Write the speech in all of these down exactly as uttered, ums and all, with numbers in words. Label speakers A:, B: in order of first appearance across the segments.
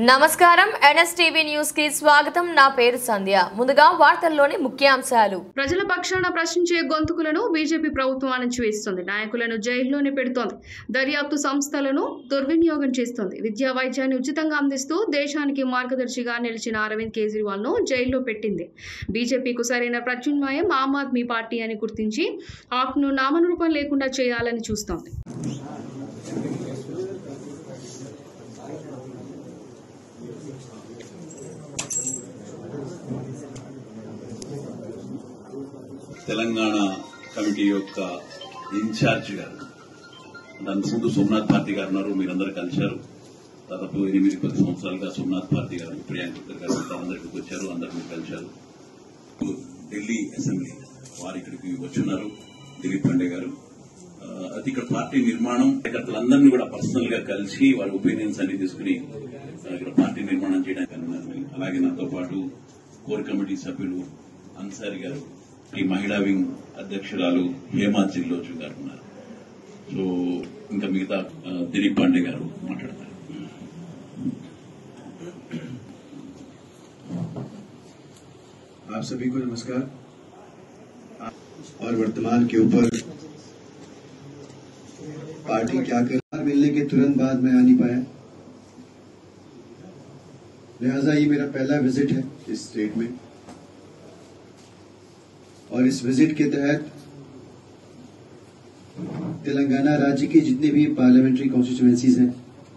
A: నమస్కారం NSTV news కి స్వాగతం. నా పేరు సంధ్య. ముందుగా వార్తల్లోని ముఖ్యాంశాలు.
B: ప్రజల పక్షాన ప్రశ్నించే గొంతుకులను బీజేపీ ప్రభుత్వం అణచివేస్తుంది. నాయకులను జైల్లోనే పెడుతోంది. దర్యాప్తు సంస్థలను దుర్వినియోగం చేస్తోంది. విద్యా వైద్యాన్ని ఉచితంగా అందిస్తూ దేశానికి మార్గదర్శిగా నిలిచిన అరవింద్ కేజ్రీవాల్ ను జైల్లో పెట్టింది. బీజేపీకు సరైన ప్రత్యామ్నాయం ఆమ్ ఆద్మీ పార్టీ అని గుర్తించి ఆప్ ను నామరూపం లేకుండా చేయాలని చూస్తోంది.
C: తెలంగాణ కమిటీ యొక్క ఇన్ఛార్జ్ గారు దాని ముందు సోమనాథ్ పార్టీ గారు ఉన్నారు. మీరందరూ కలిశారు. దాదాపు ఎనిమిది పది సంవత్సరాలుగా సోమనాథ్ పార్టీ గారు, ప్రియాంక గారు అందరికీ వచ్చారు. అందరు మీరు కలిశారు. ఢిల్లీ అసెంబ్లీ వారు ఇక్కడికి వచ్చున్నారు. దిలీప్ పాండే గారు అది ఇక్కడ పార్టీ నిర్మాణం కార్యకర్తలందరినీ కూడా పర్సనల్ గా కలిసి వారి ఒపీనియన్స్ అన్ని తీసుకుని ఇక్కడ పార్టీ నిర్మాణం చేయడానికి. అలాగే నాతో పాటు కోర్ కమిటీ సభ్యులు అన్సారీ గారు, ఈ మహిళా వింగ్ అధ్యక్షురాలు హేమా జిల్లోచు గారు ఉన్నారు. సో ఇంకా మిగతా దిలీప్ పాండే గారు మాట్లాడతారు.
D: आप सभी को नमस्कार. और वर्तमान के ऊपर पार्टी क्या कर मिलने के तुरंत बाद मैं आ नहीं पाया, लिहाजा ये मेरा पहला विजिट है इस स्टेट में. और इस विजिट के तहत तेलंगाना राज्य के जितने भी पार्लियामेंट्री कॉन्स्टिट्यूएंसीज हैं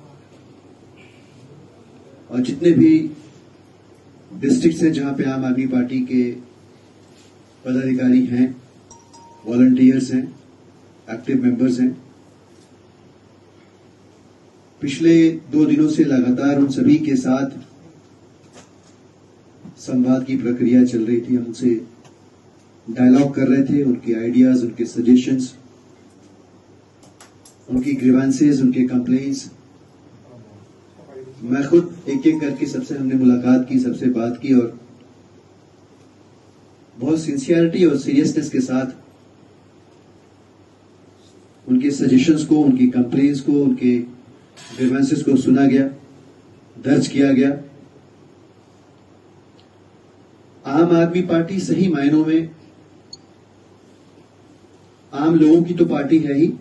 D: और जितने भी डिस्ट्रिक्ट्स हैं जहां पे आम आदमी पार्टी के पदाधिकारी हैं, वॉलंटियर्स हैं, एक्टिव मेंबर्स हैं, पिछले दो दिनों से लगातार उन सभी के साथ संवाद की प्रक्रिया चल रही थी. हम उनसे डायलॉग कर रहे थे. उनके आइडियाज, उनके सजेशंस, उनकी ग्रीवेंसेस, उनके कंप्लेंट्स, मैं खुद एक एक करके सबसे हमने मुलाकात की, सबसे बात की और बहुत सिंसियरिटी और सीरियसनेस के साथ उनके सजेशंस को, उनकी कंप्लेंट्स को, उनके ग्रीवेंसेस को सुना गया, दर्ज किया गया. आम आदमी पार्टी सही मायनों में आम लोगों की तो पार्टी है ही,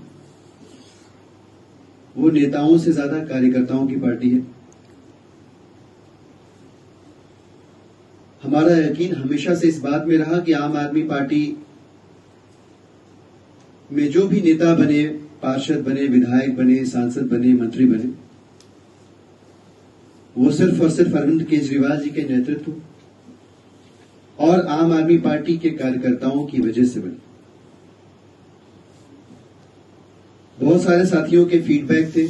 D: वो नेताओं से ज्यादा कार्यकर्ताओं की पार्टी है. हमारा यकीन हमेशा से इस बात में रहा कि आम आदमी पार्टी में जो भी नेता बने, पार्षद बने, विधायक बने, सांसद बने, मंत्री बने, वो सिर्फ और सिर्फ अरविंद केजरीवाल जी के नेतृत्व और आम आदमी पार्टी के कार्यकर्ताओं की वजह से बने. बहुत सारे साथियों के फीडबैक थे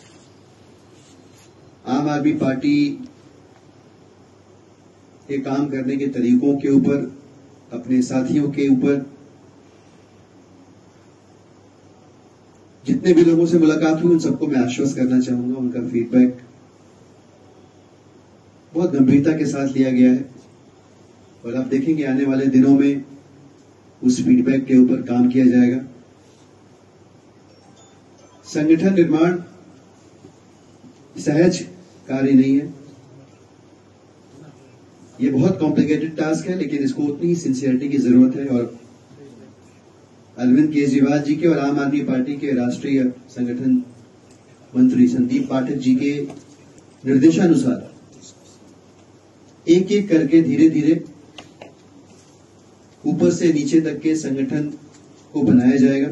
D: आम आदमी पार्टी के काम करने के तरीकों के ऊपर, अपने साथियों के ऊपर. जितने भी लोगों से मुलाकात हुई उन सबको मैं आश्वस्त करना चाहूंगा, उनका फीडबैक बहुत गंभीरता के साथ लिया गया है और आप देखेंगे आने वाले दिनों में उस फीडबैक के ऊपर काम किया जाएगा. संगठन निर्माण सहज कार्य नहीं है. ये बहुत कॉम्प्लिकेटेड टास्क है, लेकिन इसको उतनी ही सिंसियरिटी की जरूरत है. और अरविंद केजरीवाल जी के और आम आदमी पार्टी के राष्ट्रीय संगठन मंत्री संदीप पाठक जी के निर्देशानुसार एक एक करके धीरे धीरे ऊपर से नीचे तक के संगठन को बनाया जाएगा.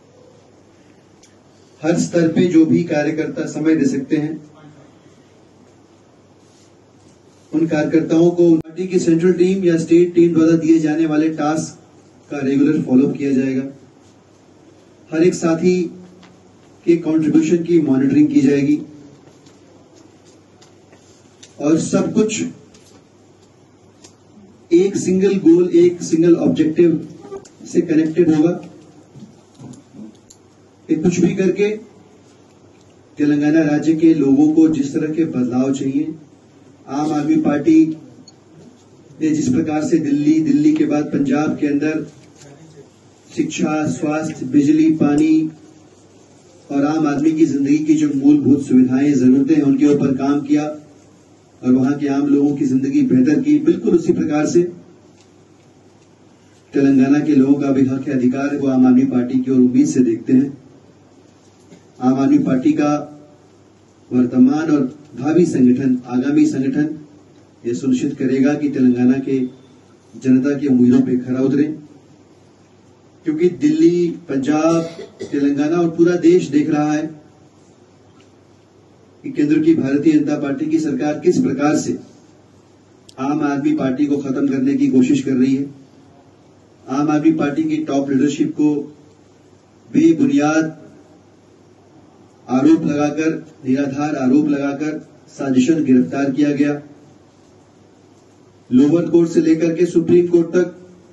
D: हर स्तर पे जो भी कार्यकर्ता समय दे सकते हैं उन कार्यकर्ताओं को पार्टी की सेंट्रल टीम या स्टेट टीम द्वारा दिए जाने वाले टास्क का रेगुलर फॉलोअप किया जाएगा. हर एक साथी के कंट्रीब्यूशन की मॉनिटरिंग की जाएगी और सब कुछ एक सिंगल गोल, एक सिंगल ऑब्जेक्टिव से कनेक्टेड होगा. कि कुछ भी करके तेलंगाना राज्य के लोगों को जिस तरह के बदलाव चाहिए, आम आदमी पार्टी ने जिस प्रकार से दिल्ली, दिल्ली के बाद पंजाब के अंदर शिक्षा, स्वास्थ्य, बिजली, पानी और आम आदमी की जिंदगी की जो मूलभूत सुविधाएं, जरूरतें हैं, उनके ऊपर काम किया, और वहां के आम लोगों की जिंदगी बेहतर की। बिल्कुल उसी प्रकार से तेलंगाना के लोगों का भी हक है, अधिकार है, वो आम आदमी पार्टी की ओर उम्मीद से देखते हैं। आम आदमी पार्टी का वर्तमान और भावी संगठन, आगामी संगठन ये सुनिश्चित करेगा कि तेलंगाना के जनता की उम्मीदों पर खरा उतरे, क्योंकि दिल्ली, पंजाब, तेलंगाना और पूरा देश देख रहा है कि केंद्र की भारतीय जनता पार्टी की सरकार किस प्रकार से आम आदमी पार्टी को खत्म करने की कोशिश कर रही है। आम आदमी पार्टी की टॉप लीडरशिप को बेबुनियाद आरोप लगाकर, निराधार आरोप लगाकर साजिशन गिरफ्तार किया गया। लोअर कोर्ट से लेकर के सुप्रीम कोर्ट तक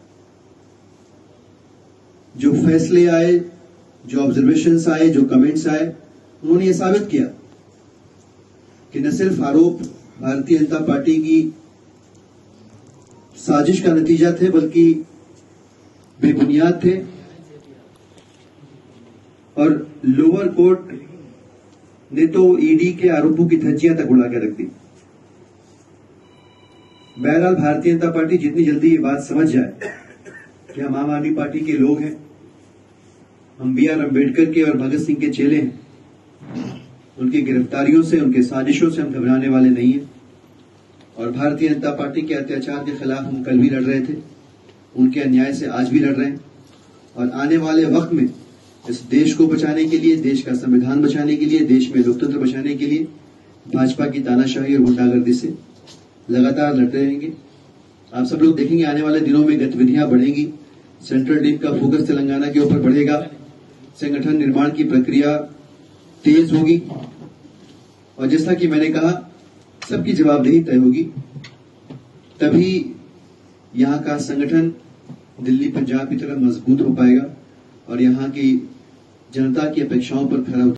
D: जो फैसले आए, जो ऑब्जर्वेशंस आए, जो कमेंट्स आए, उन्होंने ये साबित किया कि न सिर्फ आरोप भारतीय जनता पार्टी की साजिश का नतीजा थे, बल्कि बेबुनियाद थे। और लोअर कोर्ट ने तो ईडी के आरोपों की धज्जियां तक उड़ा के रख दी। बहरहाल भारतीय जनता पार्टी जितनी जल्दी ये बात समझ जाए कि हम आम आदमी पार्टी के लोग हैं, हम बी आर अम्बेडकर के और भगत सिंह के चेले हैं, उनकी गिरफ्तारियों से, उनके साजिशों से हम घबराने वाले नहीं हैं। और भारतीय जनता पार्टी के अत्याचार के खिलाफ हम कल भी लड़ रहे थे, उनके अन्याय से आज भी लड़ रहे हैं। और आने वाले वक्त में इस देश को बचाने के लिए, देश का संविधान बचाने के लिए, देश में लोकतंत्र बचाने के लिए भाजपा की तानाशाही और गुंडागर्दी से लगातार लड़ते रहेंगे। आप सब लोग देखेंगे आने वाले दिनों में गतिविधियां बढ़ेंगी, सेंट्रल टीम का फोकस तेलंगाना के ऊपर बढ़ेगा, संगठन निर्माण की प्रक्रिया तेज होगी और जैसा कि मैंने कहा, सबकी जवाबदेही तय होगी। तभी यहां का संगठन दिल्ली, पंजाब की तरह मजबूत हो पाएगा और यहां की जनता की अपेक्षाओं पर खरा